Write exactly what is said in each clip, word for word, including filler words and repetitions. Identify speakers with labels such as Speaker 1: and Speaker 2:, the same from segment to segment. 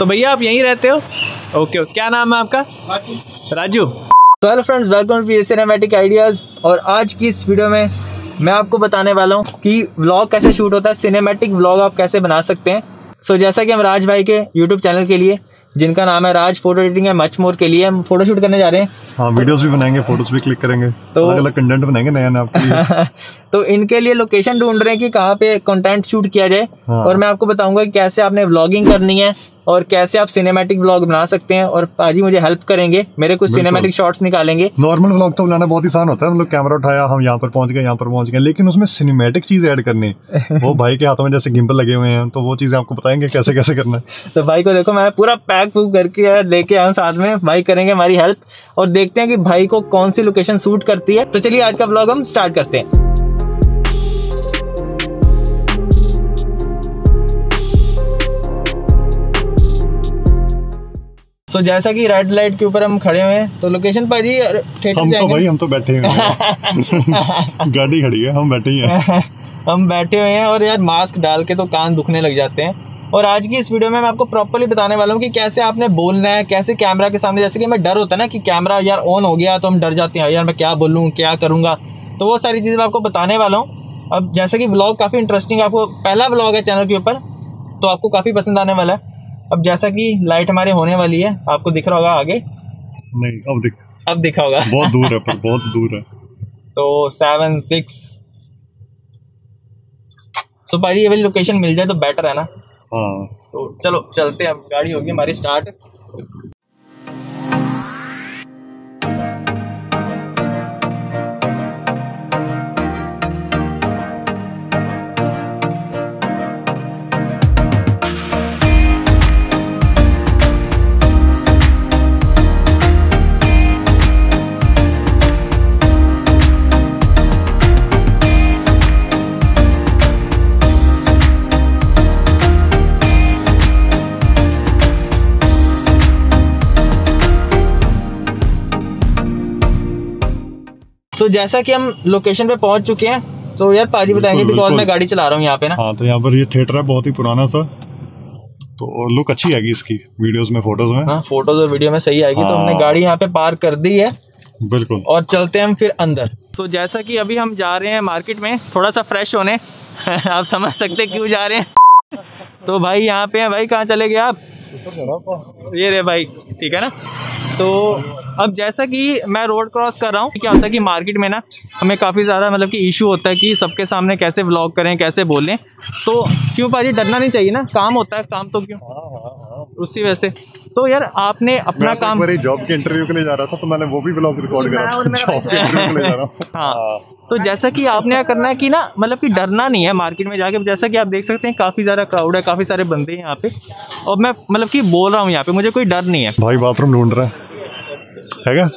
Speaker 1: तो भैया आप यहीं रहते हो? ओके, क्या नाम है आपका?
Speaker 2: राजू।
Speaker 1: राजू।
Speaker 3: तो hello friends, welcome to cinematic ideas. और आज की इस वीडियो में मैं आपको बताने वाला हूँ कि व्लॉग कैसे शूट होता है, सिनेमैटिक व्लॉग आप कैसे बना सकते हैं। सो so, जैसा कि हम राज भाई के यूट्यूब चैनल के लिए, जिनका नाम है राज फोटो एडिटिंग है मच मोर, के लिए हम फोटो शूट करने जा रहे हैं।
Speaker 2: हाँ, वीडियोस भी बनाएंगे, फोटोज भी क्लिक करेंगे, तो अलग अलग कंटेंट बनाएंगे नया नया आपके लिए।
Speaker 3: तो इनके लिए लोकेशन ढूंढ रहे हैं कि कहाँ पे कंटेंट शूट किया जाए। हाँ। और मैं आपको बताऊंगा कि कैसे आपने व्लॉगिंग करनी है और कैसे आप सिनेमैटिक व्लॉग बना सकते हैं। और पाजी मुझे हेल्प करेंगे, मेरे कुछ सिनेमैटिक शॉट्स निकालेंगे।
Speaker 2: नॉर्मल व्लॉग तो बनाना बहुत आसान होता है, हम लोग कैमरा उठाया, हम यहाँ पर पहुंच गए, यहाँ पर पहुंच गए, लेकिन उसमें सिनेमैटिक चीज ऐड करनी है। वो भाई के हाथों में जैसे गिम्बल लगे हुए हैं, तो वो चीजें आपको बताएंगे कैसे कैसे करना है।
Speaker 3: तो भाई को देखो, मैं पूरा पैक पुक करके लेके आया हूँ साथ में। भाई करेंगे हमारी हेल्प और देखते हैं कि भाई को कौन सी लोकेशन सूट करती है। तो चलिए आज का व्लॉग हम स्टार्ट करते हैं। तो जैसा कि रेड लाइट के ऊपर हम खड़े हुए हैं, तो लोकेशन पर जी थिएटर
Speaker 2: हम तो भाई हम तो बैठे हुए हैं। गाड़ी खड़ी है, हम बैठे ही हैं।
Speaker 3: हम बैठे हुए हैं और यार मास्क डाल के तो कान दुखने लग जाते हैं। और आज की इस वीडियो में मैं आपको प्रॉपर्ली बताने वाला हूँ कि कैसे आपने बोलना है, कैसे कैमरा के सामने, जैसे कि हमें डर होता है ना कि कैमरा यार ऑन हो गया तो हम डर जाते हैं, यार मैं क्या बोलूँ, क्या करूँगा। तो वो सारी चीज़ें मैं आपको बताने वाला हूँ। अब जैसे कि व्लॉग काफ़ी इंटरेस्टिंग, आपको पहला व्लॉग है चैनल के ऊपर, तो आपको काफ़ी पसंद आने वाला है। अब जैसा कि लाइट हमारे होने वाली है, आपको दिख रहा होगा आगे?
Speaker 2: नहीं, अब दिख
Speaker 3: अब दिखा होगा।
Speaker 2: बहुत दूर है, पर बहुत दूर है।
Speaker 3: तो सेवन सिक्स सो भाई ये वाली लोकेशन मिल जाए तो बेटर है ना।
Speaker 2: हाँ,
Speaker 3: तो चलो चलते हैं, अब गाड़ी होगी हमारी स्टार्ट। तो जैसा कि हम लोकेशन पे पहुंच चुके हैं, तो यार पाजी बताएंगे बिकॉज मैं गाड़ी चला रहा हूँ यहाँ पे ना।
Speaker 2: हाँ, तो यहाँ पर ये थिएटर है, बहुत ही पुराना सा, तो लुक अच्छी आएगी इसकी वीडियोस में, फोटोज में।
Speaker 3: हाँ, फोटोज और वीडियो में सही आएगी। हाँ। तो हमने गाड़ी यहाँ पे पार्क कर दी है,
Speaker 2: बिल्कुल, और
Speaker 3: चलते हैं हम फिर अंदर। तो जैसा कि अभी हम जा रहे हैं मार्केट में थोड़ा सा फ्रेश होने। आप समझ सकते क्यों जा रहे हैं। तो भाई यहाँ पे हैं। भाई कहाँ चले गए आप? ये रे भाई, ठीक है ना। तो अब जैसा कि मैं रोड क्रॉस कर रहा हूँ, क्या होता है कि मार्केट में ना हमें काफ़ी ज़्यादा मतलब कि इशू होता है कि सबके सामने कैसे व्लॉग करें, कैसे बोलें। तो क्यों पाजी, डरना नहीं चाहिए ना, काम होता है, काम तो क्यों। उसी वजह से तो यार आपने अपना
Speaker 2: मैं
Speaker 3: काम।
Speaker 2: मेरी जॉब के इंटरव्यू के लिए जा रहा था, तो मैंने वो भी व्लॉग रिकॉर्ड करा था, जॉब के इंटरव्यू के लिए जा रहा हूँ।
Speaker 3: हाँ, तो जैसा कि आपने क्या करना है कि ना मतलब कि डरना नहीं है मार्केट में जाके। जैसा कि आप देख सकते हैं काफ़ी ज़्यादा क्राउड है, काफ़ी सारे बंदे हैं यहाँ पे, और मैं मतलब कि बोल रहा हूँ यहाँ पे, मुझे कोई डर नहीं है।
Speaker 2: भाई बाथरूम ढूंढ रहा है, है क्या?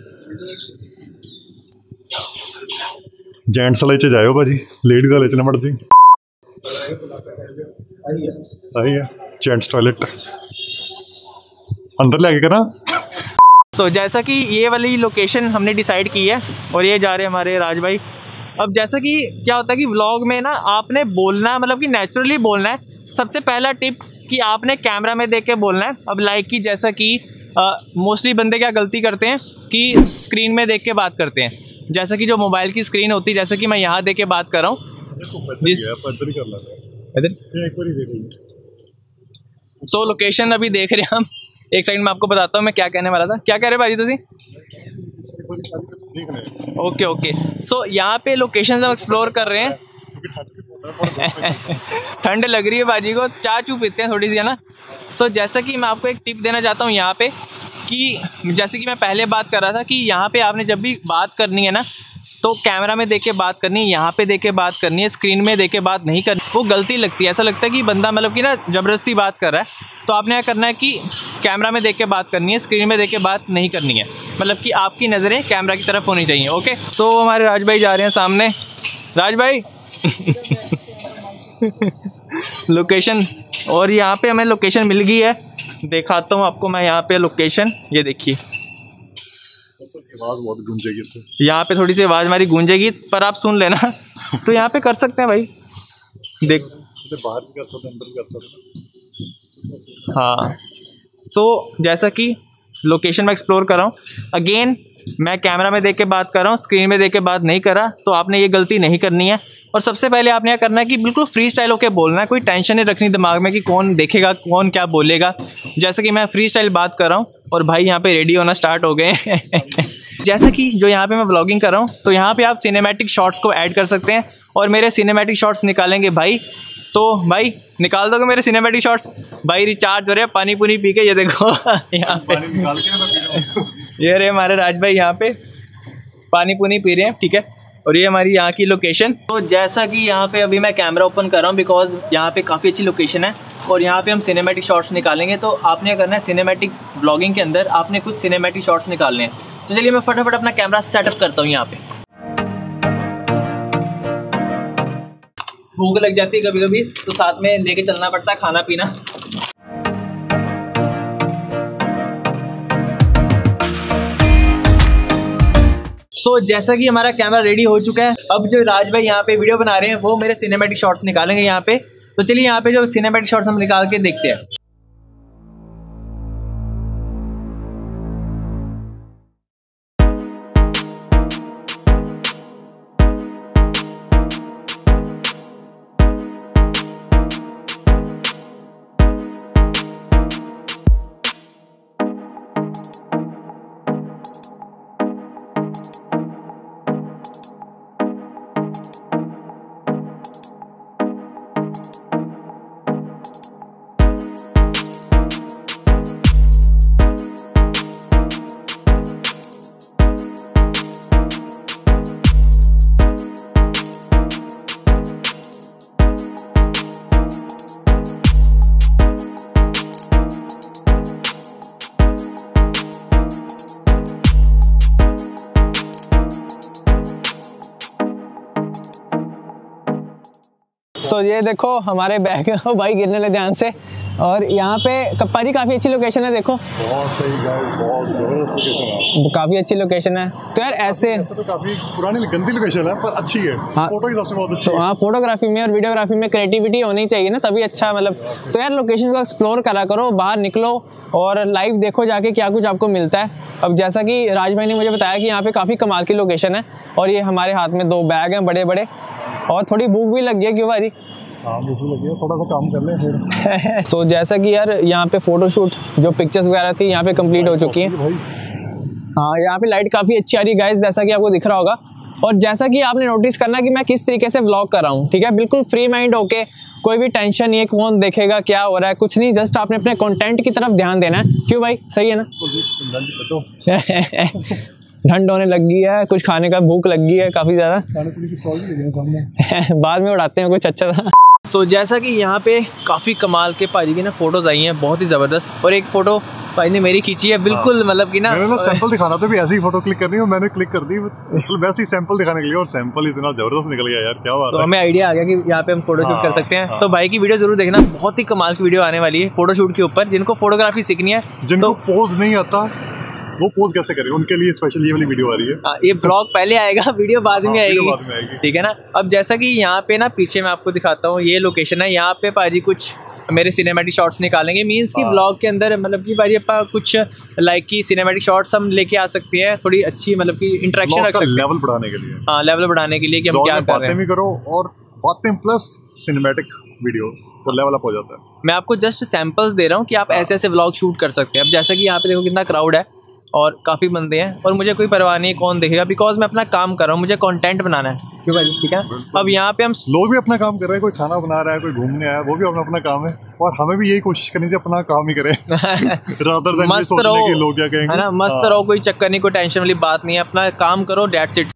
Speaker 2: जेंट्स वाले च जाओ भाजी, लेडीज वाले च ना मर जी। आई है जेंट्स टॉयलेट, अंदर ले आके करा।
Speaker 3: तो जैसा कि ये वाली लोकेशन हमने डिसाइड की है और ये जा रहे हैं हमारे राज भाई। अब जैसा कि क्या होता है कि व्लॉग में ना आपने बोलना मतलब कि नेचुरली बोलना है। सबसे पहला टिप कि आपने कैमरा में देख के बोलना है। अब लाइक कि जैसा कि मोस्टली बंदे क्या गलती करते हैं कि स्क्रीन में देख के बात करते हैं, जैसा कि जो मोबाइल की स्क्रीन होती है, जैसा कि मैं यहाँ देख के बात कर रहा हूँ। जिस सो लोकेशन अभी देख रहे हैं हम। एक सेकंड में आपको बताता हूँ मैं क्या कहने वाला था। क्या कह रहे भाई तुसी? ओके ओके सो यहाँ पे लोकेशन हम एक्सप्लोर कर रहे हैं। ठंड लग रही है बाजी को, चाय चू पीते हैं थोड़ी सी, है ना। सो so, जैसा कि मैं आपको एक टिप देना चाहता हूँ यहाँ पे कि जैसे कि मैं पहले बात कर रहा था कि यहाँ पे आपने जब भी बात करनी है ना, तो कैमरा में देख के बात करनी है, यहाँ पे देख के बात करनी है, स्क्रीन में देख के बात नहीं करनी। वो गलती लगती है, ऐसा लगता है कि बंदा मतलब कि ना ज़बरदस्ती बात कर रहा है। तो आपने क्या करना है कि कैमरा में देख के बात करनी है, स्क्रीन में देख के बात नहीं करनी है। मतलब कि आपकी नज़रें कैमरा की तरफ होनी चाहिए। ओके, सो so, हमारे राज भाई जा रहे हैं सामने। राज भाई लोकेशन, और यहाँ पे हमें लोकेशन मिल गई है, दिखाता हूँ आपको मैं यहाँ पे लोकेशन। ये देखिए,
Speaker 2: आवाज़ बहुत गूंजेगी,
Speaker 3: यहाँ पे थोड़ी सी आवाज़ हमारी गूंजेगी, पर आप सुन लेना। तो यहाँ पे कर सकते हैं भाई, देख
Speaker 2: बाहर भी कर सकते, अंदर भी कर सकते।
Speaker 3: हाँ, सो जैसा कि लोकेशन में एक्सप्लोर कर रहा हूँ, अगेन मैं कैमरा में देख के बात कर रहा हूँ, स्क्रीन में देख के बात नहीं कर रहा, तो आपने ये गलती नहीं करनी है। और सबसे पहले आपने क्या करना है कि बिल्कुल फ्री स्टाइल होकर बोलना है, कोई टेंशन नहीं रखनी दिमाग में कि कौन देखेगा, कौन क्या बोलेगा। जैसे कि मैं फ्री स्टाइल बात कर रहा हूँ और भाई यहाँ पे रेडी होना स्टार्ट हो गए जैसा कि जो यहाँ पे मैं व्लॉगिंग कर रहा हूँ, तो यहाँ पे आप सिनेमैटिक शॉट्स को ऐड कर सकते हैं और मेरे सिनेमैटिक शॉट्स निकालेंगे भाई। तो भाई निकाल दोगे मेरे सिनेमैटिक शॉट्स? भाई रिचार्ज हो रहे हैं, पानी पुनी पी के, ये देखो यहाँ पे
Speaker 2: पानी निकाल के मैं पी रहा हूं।
Speaker 3: ये रहे हमारे राज भाई यहाँ पे पानी पुनी पी रहे हैं, ठीक है। और ये हमारी यहाँ की लोकेशन। तो जैसा कि यहाँ पे अभी मैं कैमरा ओपन कर रहा हूँ बिकॉज यहाँ पे काफ़ी अच्छी लोकेशन है और यहाँ पे हम सिनेमैटिक शॉट्स निकालेंगे। तो आपने करना है सिनेमैटिक ब्लॉगिंग के अंदर आपने कुछ सिनेमैटिक शॉट्स निकालने हैं। तो चलिए मैं फटाफट अपना कैमरा सेटअप करता हूँ। यहाँ पे भूख लग जाती है कभी कभी, तो साथ में लेके चलना पड़ता है खाना पीना। सो so, जैसा कि हमारा कैमरा रेडी हो चुका है, अब जो राज भाई यहाँ पे वीडियो बना रहे हैं वो मेरे सिनेमैटिक शॉट्स निकालेंगे यहाँ पे। तो चलिए यहाँ पे जो सिनेमैटिक शॉट्स हम निकाल के देखते हैं। सो so, ये देखो हमारे बैग है भाई, गिरने लगे ध्यान से। और यहाँ पे कप्पा जी काफ़ी अच्छी लोकेशन है, देखो
Speaker 2: बहुत सही गाइस, बहुत जबरदस्त लोकेशन है,
Speaker 3: काफ़ी अच्छी लोकेशन है। तो यार ऐसे
Speaker 2: ऐसे तो काफी पुरानी गंदी लोकेशन है पर अच्छी है।
Speaker 3: हाँ,
Speaker 2: फोटो के हिसाब से बहुत अच्छी
Speaker 3: तो
Speaker 2: है।
Speaker 3: हाँ, फोटोग्राफी में और वीडियोग्राफी में क्रिएटिविटी होनी चाहिए ना, तभी अच्छा मतलब। तो यार लोकेशन को एक्सप्लोर करा करो, बाहर निकलो और लाइव देखो जाके क्या कुछ आपको मिलता है। अब जैसा कि राज भाई ने मुझे बताया कि यहाँ पे काफ़ी कमाल की लोकेशन है और ये हमारे हाथ में दो बैग हैं बड़े बड़े और थोड़ी भूख भी लग गई है। क्यों भाजी?
Speaker 2: हाँ भूख लगी है, थोड़ा सा काम कर ले फिर।
Speaker 3: सो so, जैसा कि यार यहाँ पे फोटोशूट जो पिक्चर्स वगैरह थी यहाँ पे कंप्लीट हो चुकी हैं। हाँ, यहाँ पे लाइट काफ़ी अच्छी आ रही है गाइस, जैसा कि आपको दिख रहा होगा। और जैसा कि आपने नोटिस करना कि मैं किस तरीके से व्लॉग कर रहा हूँ, ठीक है, बिल्कुल फ्री माइंड होके, कोई भी टेंशन नहीं है कौन देखेगा क्या हो रहा है, कुछ नहीं, जस्ट आपने अपने कंटेंट की तरफ ध्यान देना है। क्यों भाई, सही है ना? ठंड होने लग गई है, कुछ खाने का भूख लग गई है काफ़ी ज़्यादा, बाद में उड़ाते हैं कुछ अच्छा था। सो so, जैसा कि यहाँ पे काफ़ी कमाल के पाजी की ना फोटोज आई हैं, बहुत ही ज़बरदस्त। और एक फ़ोटो भाई ने मेरी खींची है बिल्कुल, मतलब कि ना
Speaker 2: मैंने ना सैंपल दिखाना था भी, ऐसी फोटो क्लिक करनी है, मैंने क्लिक कर दी मतलब वैसे ही सैंपल दिखाने के लिए, और सैंपल इतना जबरदस्त निकल गया यार, क्या बात
Speaker 3: तो
Speaker 2: है।
Speaker 3: हमें आइडिया आ गया कि यहाँ पे हम फोटो शूट कर सकते हैं। तो भाई की वीडियो जरूर देखना, बहुत ही कमाल की वीडियो आने वाली है फोटो शूट के ऊपर। जिनको फोटोग्राफी सीखनी है,
Speaker 2: जिनको पोज नहीं आता वो पोज कैसे करें, उनके लिए स्पेशल ये वाली वीडियो आ रही है।
Speaker 3: आ, ये ब्लॉग पहले आएगा, वीडियो बाद में आएगी,
Speaker 2: बाद में आएगी,
Speaker 3: ठीक है ना। अब जैसा कि यहाँ पे ना पीछे मैं आपको दिखाता हूँ, ये लोकेशन है, यहाँ पे पाजी कुछ मेरे सिनेमैटिक शॉट्स निकालेंगे। मीन्स कि ब्लॉग के अंदर मतलब कि भाई अपना कुछ लाइक की सिनेमैटिक शॉट्स हम लेके आ सकते हैं, थोड़ी अच्छी मतलब कि इंटरेक्शन रख सकते हैं,
Speaker 2: लेवल बढ़ाने के लिए।
Speaker 3: हाँ, लेवल बढ़ाने के लिए कि हम क्या कर रहे हैं।
Speaker 2: बातें भी करो और बातें प्लस सिनेमैटिक वीडियोस, तो लेवल अप हो जाता है।
Speaker 3: मैं आपको जस्ट सैंपल्स दे रहा हूँ कि आप ऐसे ऐसे व्लॉग शूट कर सकते हैं। अब जैसा कि यहाँ पे देखो कितना क्राउड है और काफ़ी बंदे हैं और मुझे कोई परवाह नहीं है कौन देखेगा, बिकॉज मैं अपना काम कर रहा हूँ, मुझे कंटेंट बनाना है। क्यों भाई, ठीक है। अब यहाँ पे हम
Speaker 2: लोग भी अपना काम कर रहे हैं, कोई खाना बना रहा है, कोई घूमने आया है, वो भी अपना अपना काम है, और हमें भी यही कोशिश करनी चाहिए अपना काम ही करें रादर देन
Speaker 3: मस्त रहो,
Speaker 2: कि लोग क्या कहेंगे,
Speaker 3: है ना, मस्त रहो, कोई चक्कर नहीं, कोई टेंशन वाली बात नहीं है, अपना काम करो, डेट्स इट।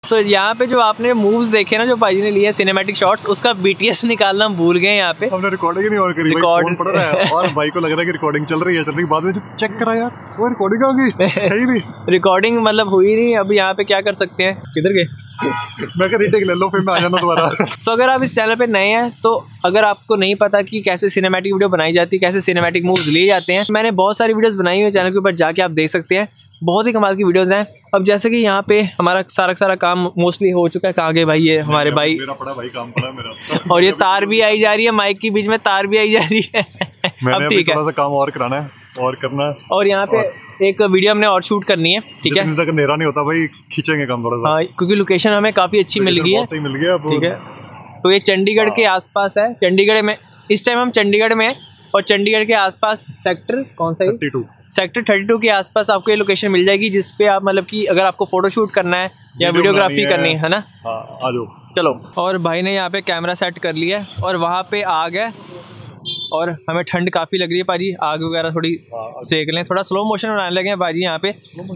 Speaker 3: सो so, यहाँ पे जो आपने मूव्स देखे ना जो भाई ने लिए सिनेमैटिक शॉट्स, उसका बीटीएस निकालना हम भूल गए यहाँ पे।
Speaker 2: हमने रिकॉर्डिंग ही नहीं और करी,
Speaker 3: रिकॉर्ड
Speaker 2: फोन पड़ रहा है और भाई को लग रहा है कि रिकॉर्डिंग चल रही है चल रही है बाद में जब चेक करा यार वो रिकॉर्डिंग आ गई है ही नहीं।
Speaker 3: रिकॉर्डिंग मतलब हुई नहीं। अब यहाँ पे क्या कर सकते हैं, किधर गए
Speaker 2: मैं कह रीटेक ले लो फिर मैं आ जाना दोबारा।
Speaker 3: सो अगर आप इस चैनल पे नए हैं तो अगर आपको नहीं पता कि कैसे सिनेमैटिक वीडियो बनाई जाती है, कैसे सिनेमैटिक मूव्स लिए जाते हैं, मैंने बहुत सारी वीडियोस बनाई हुई चैनल के ऊपर, जाके आप देख सकते हैं। बहुत ही कमाल की वीडियोस हैं। अब जैसे कि यहाँ पे हमारा सारा सारा काम मोस्टली हो चुका है। कहाँ गए भाई ये हमारे भाई?
Speaker 2: मेरा पड़ा भाई काम पड़ा मेरा।
Speaker 3: और ये तार भी आई जा रही है, माइक के बीच में तार भी आई जा रही है। अब ठीक है,
Speaker 2: थोड़ा सा काम और कराना है और करना है।
Speaker 3: और यहाँ पे एक वीडियो हमने और शूट करनी है, ठीक है।
Speaker 2: जितने तक अंधेरा नहीं होता भाई खींचेंगे काम थोड़ा सा।
Speaker 3: हाँ, क्योंकि लोकेशन हमें काफ़ी अच्छी मिल गई है,
Speaker 2: सही मिल गया,
Speaker 3: ठीक है। तो ये चंडीगढ़ के आसपास है। चंडीगढ़ में इस टाइम हम चंडीगढ़ में हैं और चंडीगढ़ के आसपास सेक्टर कौन सा है?
Speaker 2: Thirty two
Speaker 3: sector thirty two के आसपास आपको ये लोकेशन मिल जाएगी, जिसपे आप मतलब कि अगर आपको फोटो शूट करना है या वीडियोग्राफी करनी है, है ना।
Speaker 2: हाँ, आ जाओ
Speaker 3: चलो। और भाई ने यहाँ पे कैमरा सेट कर लिया है और वहाँ पे आग है और हमें ठंड काफ़ी लग रही है पाजी। आग वगैरह थोड़ी सेक लें, थोड़ा स्लो मोशन बनाने लगे हैं पाजी यहाँ पे।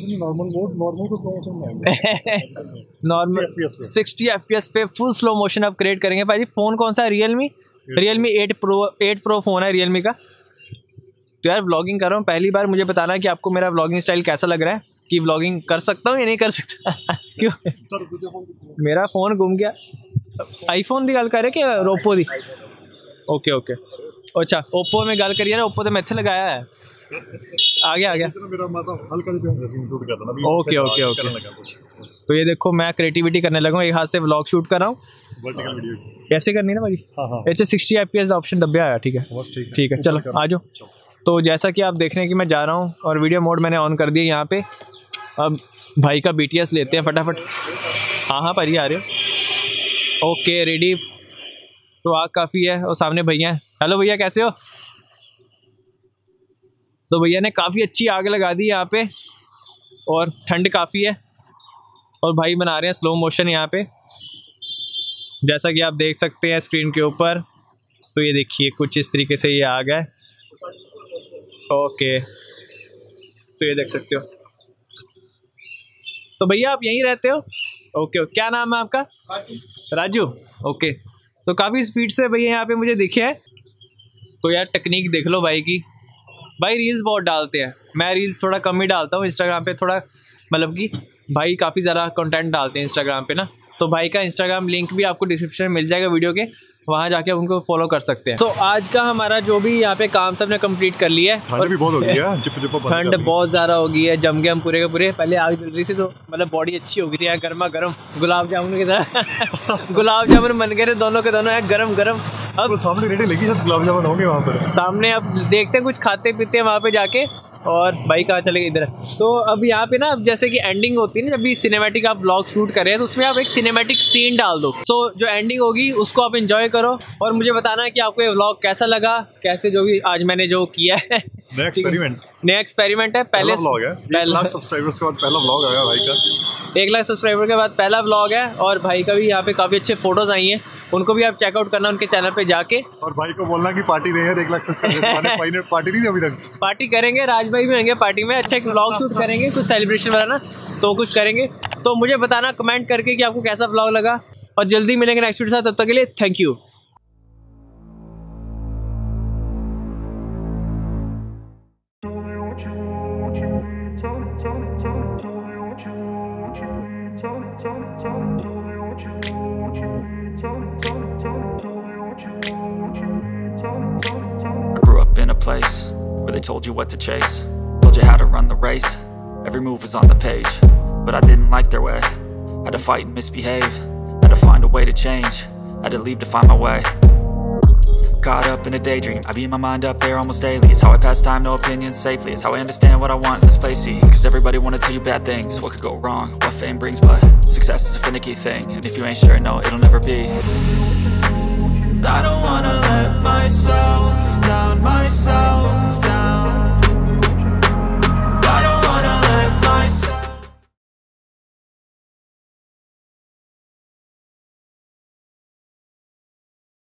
Speaker 3: Normal sixty F P S पे फुल स्लो मोशन आप क्रिएट करेंगे पाजी। फ़ोन कौन सा है? Realme Realme eight pro eight pro phone है रियलमी का। तो यार व्लॉगिंग कर रहा हूँ पहली बार, मुझे बताना कि आपको मेरा व्लॉगिंग स्टाइल कैसा लग रहा है, कि व्लॉगिंग कर सकता हूँ या नहीं कर सकता। क्यों मेरा फ़ोन गुम गया? आईफोन की गल करे कि ओप्पो की? ओके ओके अच्छा, ओप्पो में गल करिए ना, ओप्पो तो मैं इत्थे लगाया है। आ गया आ गया। Okay okay okay. तो ये देखो मैं क्रिएटिविटी करने लगा हूँ, एक हाथ से व्लॉग शूट कर रहा हूँ। कैसे करनी है ना भाई? H sixty F P S option दबा है, ठीक है ठीक है। चलो आ जाओ। तो जैसा कि आप देख रहे हैं कि मैं जा रहा हूँ और वीडियो मोड मैंने ऑन कर दिया यहाँ पे। अब भाई का बीटीएस लेते हैं फटाफट। हाँ हाँ भाई आ रहे हो? Okay ready. तो आग काफ़ी है और सामने भैया हैं। हेलो भैया कैसे हो? तो भैया ने काफ़ी अच्छी आग लगा दी यहाँ पे और ठंड काफ़ी है और भाई बना रहे हैं स्लो मोशन यहाँ पे, जैसा कि आप देख सकते हैं स्क्रीन के ऊपर। तो ये देखिए कुछ इस तरीके से ये आग है। ओके तो ये देख सकते हो। तो भैया आप यहीं रहते हो? ओके क्या नाम है आपका? राजू। ओके तो काफ़ी स्पीड से भैया यहाँ पे मुझे दिखे हैं। तो यार टेक्निक देख लो भाई की। भाई रील्स बहुत डालते हैं, मैं रील्स थोड़ा कम ही डालता हूँ इंस्टाग्राम पे, थोड़ा मतलब कि भाई काफ़ी ज़्यादा कंटेंट डालते हैं इंस्टाग्राम पे ना। तो भाई का इंस्टाग्राम लिंक भी आपको डिस्क्रिप्शन में मिल जाएगा वीडियो के, वहाँ जाके उनको फॉलो कर सकते हैं। तो आज का हमारा जो भी यहाँ पे काम था हमने कंप्लीट कर लिया है।
Speaker 2: ठंड भी बहुत हो गई है, चिप चिप
Speaker 3: ठंड बहुत ज़्यादा हो गई है, जम गए हम पूरे के पूरे। पहले आग जल रही थी तो मतलब बॉडी अच्छी हो गई थी यार, गर्मा गर्म गुलाब जामुन की तरह। गुलाब जामुन बन गए थे दोनों के दोनों यार, गरम गरम। अब
Speaker 2: सामने रेडी लगी है, गुलाब जामुन होंगे वहाँ पर
Speaker 3: सामने। अब देखते हैं कुछ खाते पीते हैं वहाँ पे जाके। और भाई कहाँ चले गए? इधर। तो अब यहाँ पे ना अब जैसे कि एंडिंग होती है ना, जब भी सिनेमैटिक आप व्लॉग शूट कर रहे हैं तो उसमें आप एक सिनेमैटिक सीन डाल दो। सो so, जो एंडिंग होगी उसको आप एंजॉय करो और मुझे बताना है कि आपको ये व्लॉग कैसा लगा, कैसे जो भी आज मैंने जो किया है।
Speaker 2: नया एक्सपेरिमेंट
Speaker 3: नया एक्सपेरिमेंट है। पहले
Speaker 2: व्लॉग है, एक लाख सब्सक्राइबर्स के बाद पहला व्लॉग आया भाई का।
Speaker 3: एक लाख सब्सक्राइबर के बाद पहला व्लॉग है और भाई का भी यहाँ पे काफ़ी अच्छे फोटोज आई हैं, उनको भी आप चेकआउट करना उनके चैनल पे जाके।
Speaker 2: और भाई को बोलना कि पार्टी नहीं है, एक लाख सब्सक्राइबर भाई ने पार्टी नहीं अभी तक।
Speaker 3: पार्टी करेंगे, राज भाई भी होंगे पार्टी में। अच्छा एक व्लॉग शूट करेंगे कुछ सेलिब्रेशन वाला ना, तो कुछ करेंगे। तो मुझे बताना कमेंट करके कि आपको कैसा व्लॉग लगा और जल्दी मिलेंगे नेक्स्ट वीडियो के साथ। तब तक के लिए thank you.
Speaker 4: Place where they told you what to chase, told you how to run the race, every move was on the page, but I didn't like their way. Had to fight and misbehave, had to find a way to change, had to leave to find my way. Caught up in a daydream, I beat my mind up there almost daily. It's how I pass time, no opinions safely. It's how I understand what I want in this place, see. Cause everybody wanna tell you bad things, what could go wrong, what fame brings. But success is a finicky thing, and if you ain't sure, no, it'll never be. I don't wanna let myself down myself